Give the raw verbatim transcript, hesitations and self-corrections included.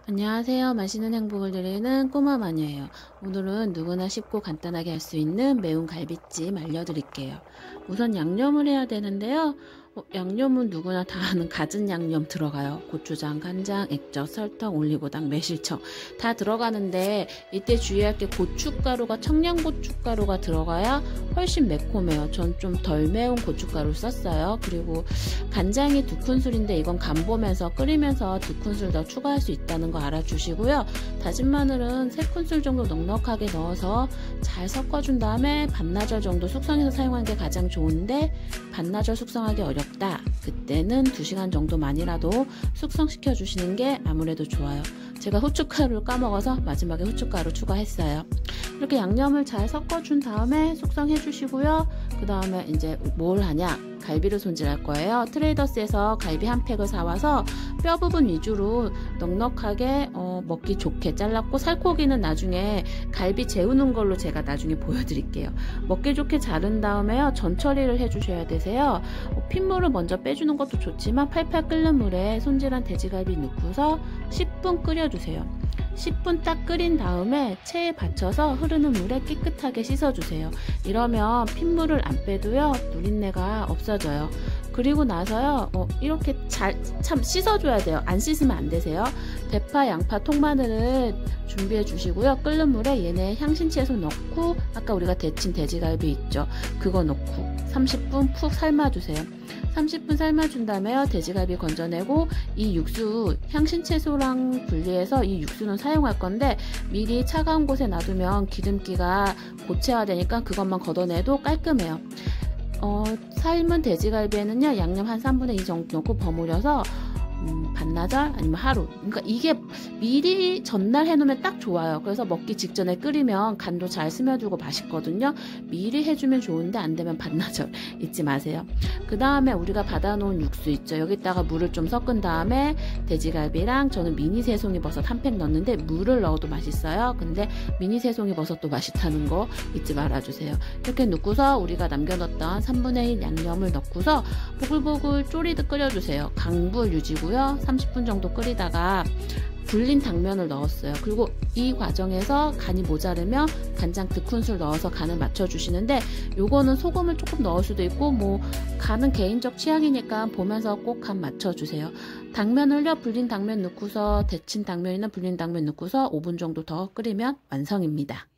안녕하세요. 맛있는 행복을 드리는 꼬마 마녀예요. 오늘은 누구나 쉽고 간단하게 할 수 있는 매운 갈비찜 알려드릴게요. 우선 양념을 해야 되는데요. 어, 양념은 누구나 다 아는 갖은 양념 들어가요. 고추장, 간장, 액젓, 설탕, 올리고당, 매실청 다 들어가는데 이때 주의할 게 고춧가루가 청양고춧가루가 들어가야 훨씬 매콤해요. 전 좀 덜 매운 고춧가루 썼어요. 그리고 간장이 두 큰술인데 이건 간 보면서 끓이면서 두 큰술 더 추가할 수 있다는 거 알아주시고요. 다진 마늘은 세 큰술 정도 넉넉하게 넣어서 잘 섞어준 다음에 반나절 정도 숙성해서 사용하는 게 가장 좋은데 반나절 숙성하기 어렵다. 그때는 두 시간 정도만이라도 숙성시켜 주시는 게 아무래도 좋아요. 제가 후춧가루를 까먹어서 마지막에 후춧가루 추가했어요. 이렇게 양념을 잘 섞어준 다음에 숙성해 주시고요. 그 다음에 이제 뭘 하냐? 갈비를 손질할 거예요. 트레이더스에서 갈비 한 팩을 사와서 뼈 부분 위주로 넉넉하게 어, 먹기 좋게 잘랐고, 살코기는 나중에 갈비 재우는 걸로 제가 나중에 보여드릴게요. 먹기 좋게 자른 다음에요, 전 처리를 해주셔야 되세요. 어, 핏물을 먼저 빼주는 것도 좋지만 팔팔 끓는 물에 손질한 돼지갈비 넣고서 십 분 끓여주세요. 십 분 딱 끓인 다음에 체에 받쳐서 흐르는 물에 깨끗하게 씻어주세요. 이러면 핏물을 안 빼도요, 누린내가 없어져요. 그리고 나서요, 어, 이렇게 잘 참 씻어줘야 돼요. 안 씻으면 안 되세요. 대파, 양파, 통마늘을 준비해 주시고요. 끓는 물에 얘네 향신채소 넣고, 아까 우리가 데친 돼지갈비 있죠? 그거 넣고 삼십 분 푹 삶아주세요. 삼십 분 삶아준 다음에요, 돼지갈비 건져내고 이 육수 향신채소랑 분리해서 이 육수는 사용할 건데 미리 차가운 곳에 놔두면 기름기가 고체화되니까 그것만 걷어내도 깔끔해요. 어, 삶은 돼지갈비에는요, 양념 한 삼분의 이 정도 넣고 버무려서 음, 반나절 아니면 하루, 그러니까 이게 미리 전날 해놓으면 딱 좋아요. 그래서 먹기 직전에 끓이면 간도 잘 스며들고 맛있거든요. 미리 해주면 좋은데 안 되면 반나절 잊지 마세요. 그 다음에 우리가 받아놓은 육수 있죠? 여기다가 물을 좀 섞은 다음에 돼지갈비랑, 저는 미니 새송이 버섯 한 팩 넣었는데 물을 넣어도 맛있어요. 근데 미니 새송이 버섯도 맛있다는 거 잊지 말아주세요. 이렇게 넣고서 우리가 남겨놨던 삼분의 일 양념을 넣고서 보글보글 졸이듯 끓여주세요. 강불 유지고요. 삼십 분 정도 끓이다가 불린 당면을 넣었어요. 그리고 이 과정에서 간이 모자르면 간장 두 큰술 넣어서 간을 맞춰주시는데, 요거는 소금을 조금 넣을 수도 있고 뭐 간은 개인적 취향이니까 보면서 꼭 간 맞춰주세요. 당면을요, 불린 당면 넣고서 데친 당면이나 불린 당면 넣고서 오 분 정도 더 끓이면 완성입니다.